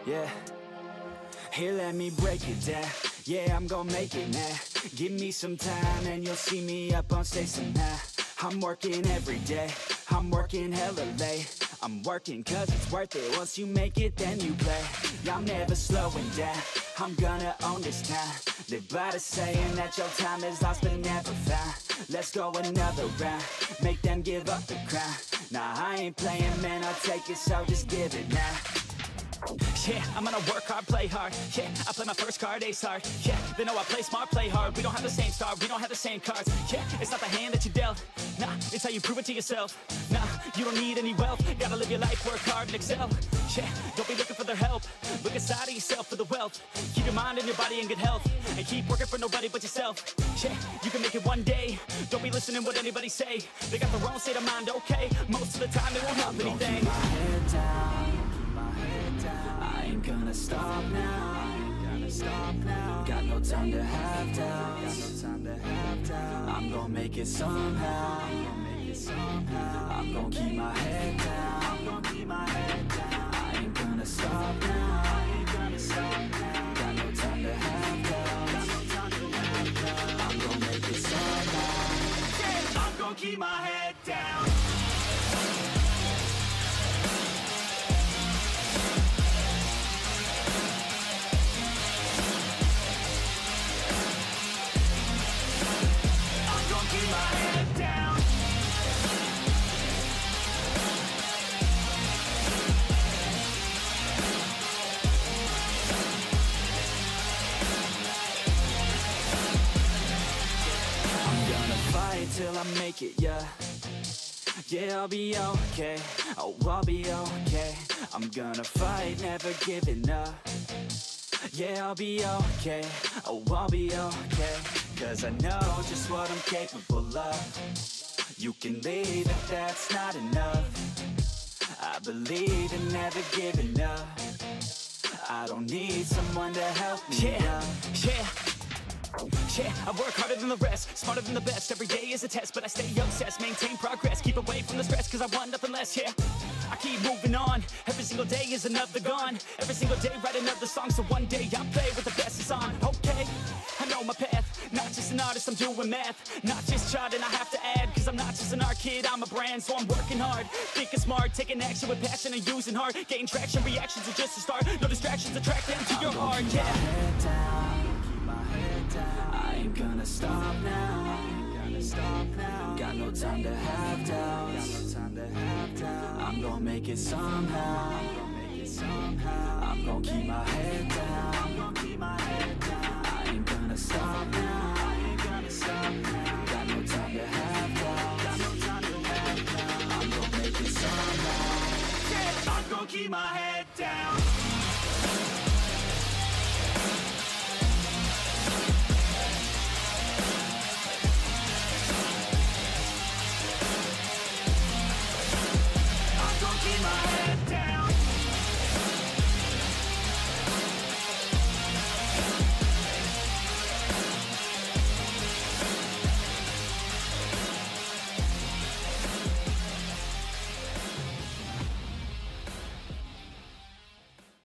Yeah. Here, let me break it down. Yeah, I'm gonna make it now. Give me some time and you'll see me up on stage somehow. I'm working every day, I'm working hella late. I'm working cause it's worth it. Once you make it, then you play. Yeah, I'm never slowing down, I'm gonna own this town. Live by the saying that your time is lost but never found. Let's go another round, make them give up the crown. Nah, I ain't playing, man, I'll take it, so just give it now. Yeah, I'm gonna work hard, play hard. Yeah, I play my first card, ace hard. Yeah, they know I play smart, play hard. We don't have the same star, we don't have the same cards. Yeah, it's not the hand that you dealt. Nah, it's how you prove it to yourself. Nah, you don't need any wealth. Gotta live your life, work hard and excel. Yeah, don't be looking for their help. Look inside of yourself for the wealth. Keep your mind and your body in good health. And keep working for nobody but yourself. Yeah, you can make it one day. Don't be listening what anybody say. They got their own state of mind, okay. Most of the time it won't help anything. Keep my head down. I ain't gonna stop now. Got no time to have doubts. I'm gonna make it somehow. I'm gonna keep my head down. I ain't gonna stop now. Got no time to have doubts. I'm gonna make it somehow. I'm gonna keep my head down. Keep my head down. I'm gonna fight till I make it, yeah. Yeah, I'll be okay. Oh, I'll be okay. I'm gonna fight, never giving up. Yeah, I'll be okay. Oh, I'll be okay. Cause I know just what I'm capable of. You can leave if that's not enough. I believe in never giving up. I don't need someone to help me up. Yeah, I work harder than the rest, smarter than the best. Every day is a test, but I stay obsessed. Maintain progress, keep away from the stress, cause I want nothing less, yeah. I keep moving on, every single day is another gone. Every single day write another song, so one day I'll play with the best is on. Okay, I know my path, not just an artist, I'm doing math. Not just charting, I have to add, cause I'm not just an art kid, I'm a brand. So I'm working hard, thinking smart, taking action with passion and using heart. Getting traction, reactions are just a start. No distractions, attract them to your heart, yeah. I ain't gonna stop now. Got no time to have doubts. I'm gonna make it somehow. I'm gonna keep my head down. I ain't gonna stop now. Got no time to have doubts. I'm gonna make it somehow. I'm gonna keep my head down.